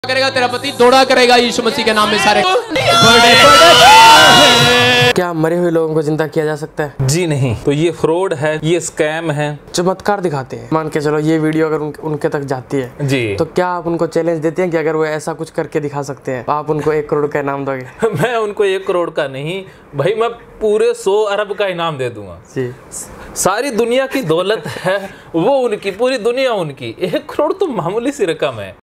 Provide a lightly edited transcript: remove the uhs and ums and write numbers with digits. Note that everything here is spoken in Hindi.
करेगा तेरा पति दौड़ा करेगा यीशु मसीह के नाम में सारे। क्या मरे हुए लोगों को जिंदा किया जा सकता है? जी नहीं। तो ये फ्रॉड है, ये स्कैम है। चमत्कार दिखाते हैं। मान के चलो ये वीडियो अगर उनके तक जाती है जी, तो क्या आप उनको चैलेंज देते हैं कि अगर वो ऐसा कुछ करके दिखा सकते हैं तो आप उनको 1 करोड़ का इनाम दोगे? मैं उनको 1 करोड़ का नहीं भाई, मैं पूरे 100 अरब का इनाम दे दूंगा जी। सारी दुनिया की दौलत है वो उनकी, पूरी दुनिया उनकी। 1 करोड़ तो मामूली सी रकम है।